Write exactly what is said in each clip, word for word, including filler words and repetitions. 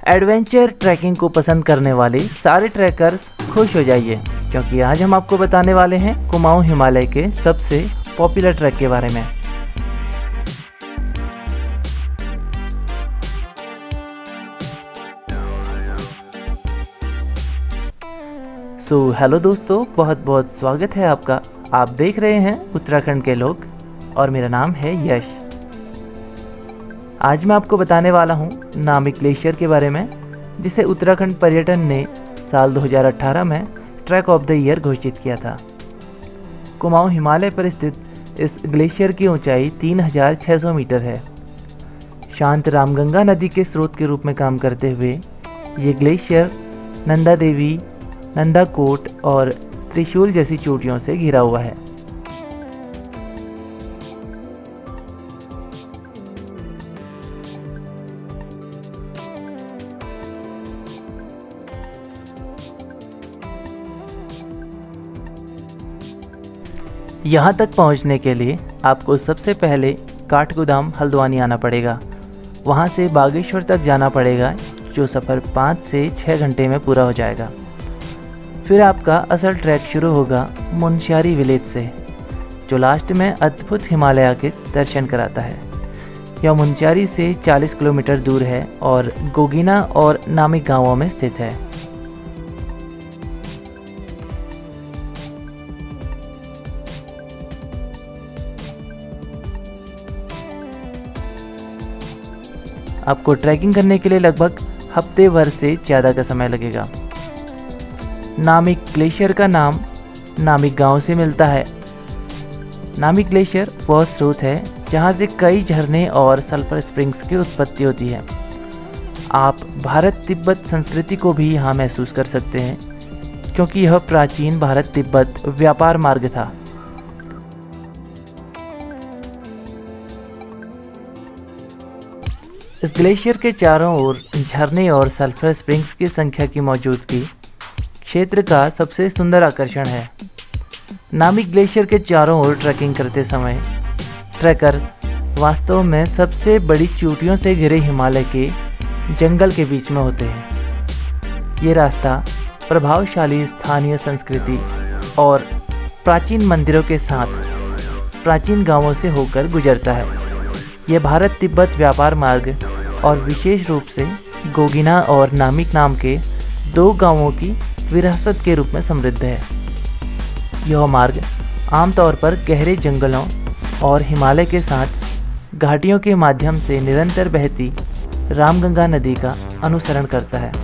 Adventure trekking को पसंद करने वाले सारे ट्रैकर्स खुश हो जाइए, क्योंकि आज हम आपको बताने वाले हैं कुमाऊं हिमालय के सबसे पॉपुलर ट्रैक के बारे में। सो so, हेलो दोस्तों, बहुत बहुत स्वागत है आपका। आप देख रहे हैं उत्तराखंड के लोग और मेरा नाम है यश। आज मैं आपको बताने वाला हूं नामिक ग्लेशियर के बारे में, जिसे उत्तराखंड पर्यटन ने साल दो हज़ार अठारह में ट्रैक ऑफ द ईयर घोषित किया था। कुमाऊं हिमालय पर स्थित इस ग्लेशियर की ऊंचाई तीन हज़ार छह सौ मीटर है। शांत रामगंगा नदी के स्रोत के रूप में काम करते हुए ये ग्लेशियर नंदा देवी, नंदा कोट और त्रिशूल जैसी चोटियों से घिरा हुआ है। यहाँ तक पहुँचने के लिए आपको सबसे पहले काठगोदाम हल्द्वानी आना पड़ेगा। वहाँ से बागेश्वर तक जाना पड़ेगा, जो सफ़र पाँच से छः घंटे में पूरा हो जाएगा। फिर आपका असल ट्रैक शुरू होगा मुनस्यारी विलेज से, जो लास्ट में अद्भुत हिमालय के दर्शन कराता है। यह मुनस्यारी से चालीस किलोमीटर दूर है और गोगीना और नामिक गांवों में स्थित है। आपको ट्रैकिंग करने के लिए लगभग हफ्ते भर से ज़्यादा का समय लगेगा। नामिक ग्लेशियर का नाम नामिक गांव से मिलता है। नामिक ग्लेशियर वह स्रोत है जहां से कई झरने और सल्फर स्प्रिंग्स की उत्पत्ति होती है। आप भारत तिब्बत संस्कृति को भी यहां महसूस कर सकते हैं, क्योंकि यह प्राचीन भारत तिब्बत व्यापार मार्ग था। इस ग्लेशियर के चारों ओर झरने और सल्फर स्प्रिंग्स की संख्या की मौजूदगी क्षेत्र का सबसे सुंदर आकर्षण है। नामिक ग्लेशियर के चारों ओर ट्रैकिंग करते समय ट्रैकर्स वास्तव में सबसे बड़ी चोटियों से घिरे हिमालय के जंगल के बीच में होते हैं। ये रास्ता प्रभावशाली स्थानीय संस्कृति और प्राचीन मंदिरों के साथ प्राचीन गांवों से होकर गुजरता है। यह भारत तिब्बत व्यापार मार्ग और विशेष रूप से गोगीना और नामिक नाम के दो गांवों की विरासत के रूप में समृद्ध है। यह मार्ग आमतौर पर गहरे जंगलों और हिमालय के साथ घाटियों के माध्यम से निरंतर बहती रामगंगा नदी का अनुसरण करता है।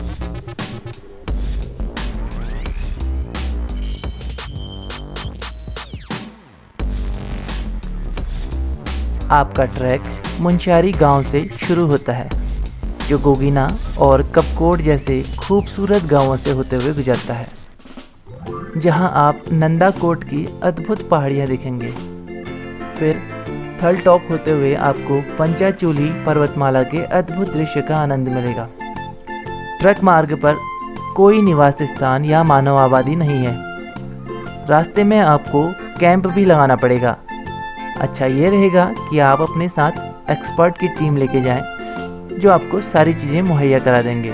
आपका ट्रैक मुनस्यारी गांव से शुरू होता है, जो गोगीना और कपकोट जैसे खूबसूरत गांवों से होते हुए गुजरता है, जहां आप नंदा कोट की अद्भुत पहाड़ियां दिखेंगे। फिर थल टॉप होते हुए आपको पंचाचूली पर्वतमाला के अद्भुत दृश्य का आनंद मिलेगा। ट्रैक मार्ग पर कोई निवास स्थान या मानव आबादी नहीं है। रास्ते में आपको कैंप भी लगाना पड़ेगा। अच्छा ये रहेगा कि आप अपने साथ एक्सपर्ट की टीम लेके जाएं, जो आपको सारी चीज़ें मुहैया करा देंगे।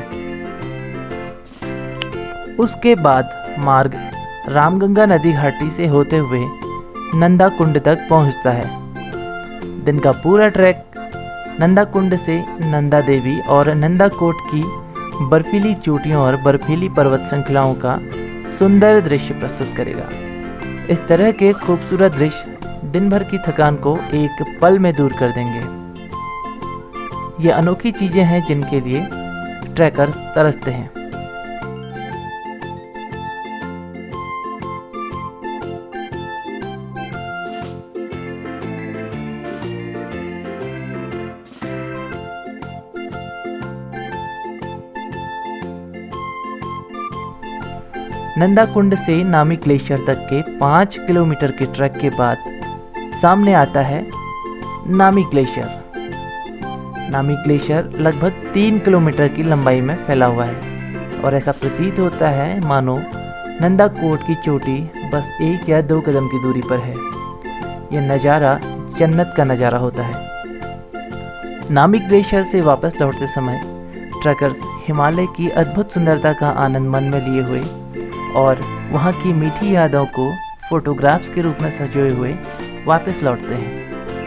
उसके बाद मार्ग रामगंगा नदी घाटी से होते हुए नंदा कुंड तक पहुंचता है। दिन का पूरा ट्रैक नंदा कुंड से नंदा देवी और नंदा कोट की बर्फीली चोटियों और बर्फीली पर्वत श्रृंखलाओं का सुंदर दृश्य प्रस्तुत करेगा। इस तरह के खूबसूरत दृश्य दिन भर की थकान को एक पल में दूर कर देंगे। ये अनोखी चीज़ें हैं जिनके लिए ट्रैकर्स तरसते हैं। नंदा कुंड से नामिक ग्लेशियर तक के पाँच किलोमीटर के ट्रैक के बाद सामने आता है नामिक ग्लेशियर। नामिक ग्लेशियर लगभग तीन किलोमीटर की लंबाई में फैला हुआ है और ऐसा प्रतीत होता है मानो नंदा कोट की चोटी बस एक या दो कदम की दूरी पर है। यह नज़ारा जन्नत का नज़ारा होता है। नामिक ग्लेशियर से वापस लौटते समय ट्रैकर्स हिमालय की अद्भुत सुंदरता का आनंद मन में लिए हुए और वहाँ की मीठी यादों को फोटोग्राफ्स के रूप में सजोए हुए वापस लौटते हैं।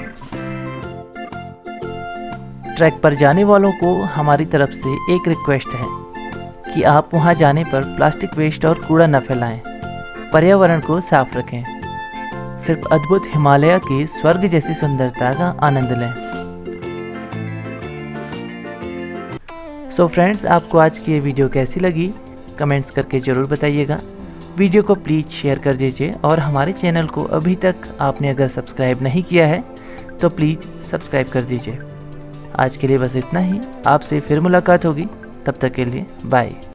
ट्रैक पर जाने वालों को हमारी तरफ से एक रिक्वेस्ट है कि आप वहां जाने पर प्लास्टिक वेस्ट और कूड़ा न फैलाएं, पर्यावरण को साफ रखें, सिर्फ अद्भुत हिमालय की स्वर्ग जैसी सुंदरता का आनंद लें। सो फ्रेंड्स, आपको आज की ये वीडियो कैसी लगी कमेंट्स करके ज़रूर बताइएगा। वीडियो को प्लीज़ शेयर कर दीजिए और हमारे चैनल को अभी तक आपने अगर सब्सक्राइब नहीं किया है तो प्लीज़ सब्सक्राइब कर दीजिए। आज के लिए बस इतना ही, आपसे फिर मुलाकात होगी, तब तक के लिए बाय।